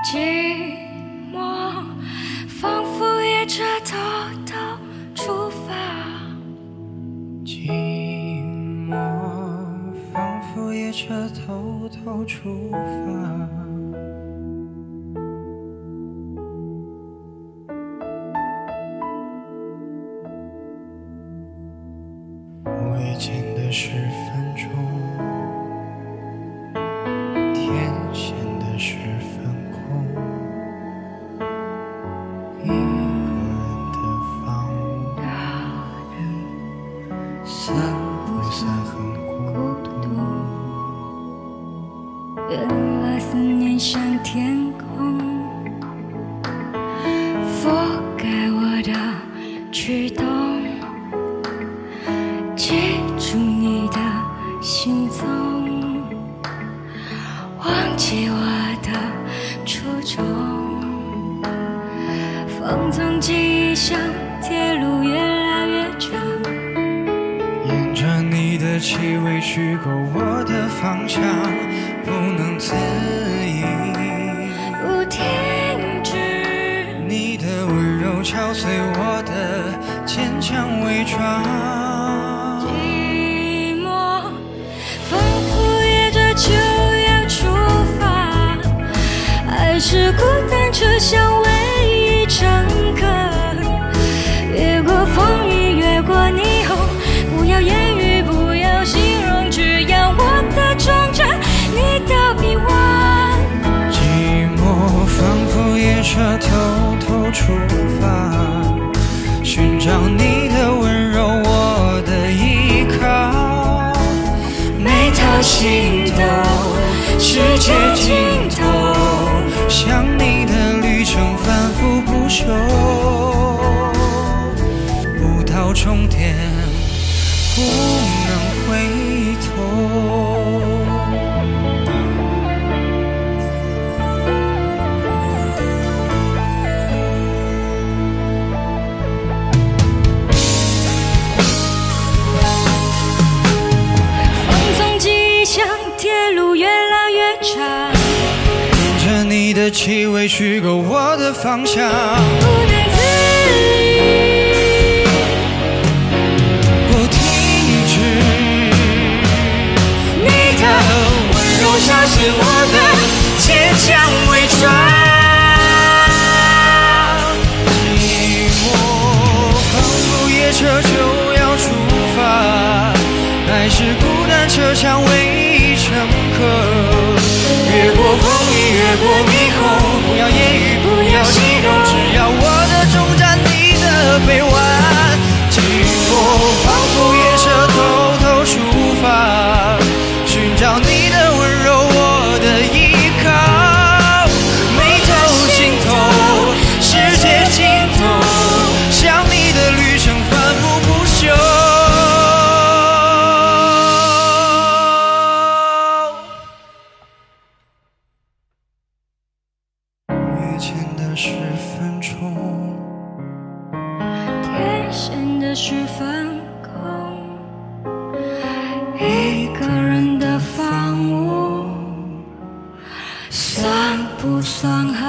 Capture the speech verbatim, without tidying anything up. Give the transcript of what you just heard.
寂寞，仿佛也着偷偷出发。 寂寞，仿佛也着偷偷出发。无意间的十分钟，天显得十分空，一个人的房屋，算不算很孤独？ 原来思念像天空，覆盖我的举动，记住你的行踪，忘记我的初衷。放纵记忆像铁路越来越长， 沿着你的气味虚构我的方向，不能自已， 不停止。 你的温柔敲碎我的坚强伪装。 寂寞，仿佛夜着就要出发，爱是孤单车厢唯一乘客。越过风雨，越过霓虹，不要言语，不要形容，只要我的忠诚，你的臂弯。 寂寞，仿佛夜车偷偷出发，寻找你的温柔，我的依靠。 眉头心头，世界尽头， 想你的旅程反复不休，不到终点不能回头。 像铁路越来越长， 沿着你的气味虚构我的方向， 不能自已， 不停止。你的温柔敲碎我的坚强伪装。寂寞，仿佛夜车就要出发，爱是孤单车厢唯一乘客。越过风雨，越过霓虹，不要言语，不要形容，只要我的终站，你的臂弯。寂寞，仿佛夜车偷偷出发，寻找你的温柔，我的依靠。眉头心头，世界尽头，想你的旅程反复不休。十分钟， 天显得十分空，一个人的房屋，算不算